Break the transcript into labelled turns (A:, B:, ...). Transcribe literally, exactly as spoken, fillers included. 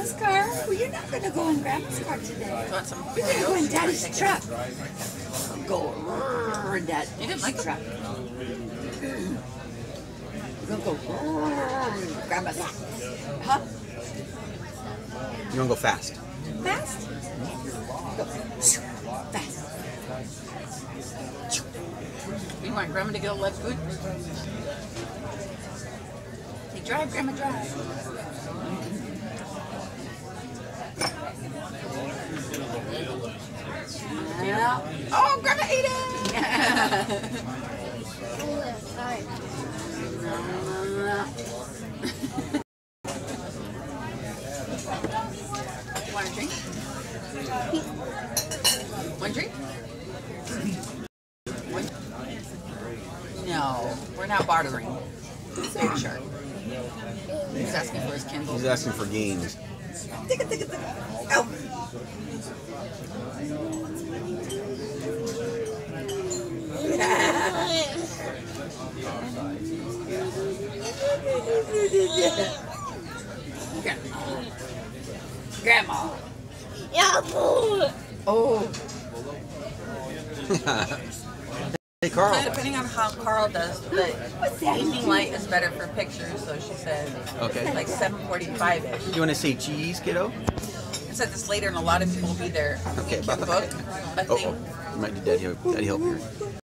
A: Grandma's car? Well, you're not going to go in Grandma's car today.
B: Want some
A: You're going to go in Daddy's truck. Go in Daddy's
B: You didn't like
A: truck. You're going to go in Grandma's. Huh?
C: You want to go fast?
A: Fast? Go fast.
B: You want Grandma to get all that food? Hey, drive, Grandma, drive.
A: Yeah.
B: Oh, Grandma ate it! Want a drink? One drink? One? No, we're not bartering. Big shark. He's asking for his Kindle.
C: He's asking for games.
A: Tick it, tick it, tick it. Oh. Grandma. Oh.
C: Hey, Carl.
B: So depending on how Carl does, the evening light is better for pictures, so she said
C: Okay.
B: like seven forty-five-ish.
C: You want to say cheese, kiddo?
B: I said this later and a lot of people will be there.
C: Okay,
B: Can
C: bye.
B: book a
C: Oh,
B: thing.
C: oh. You might need daddy, daddy help here.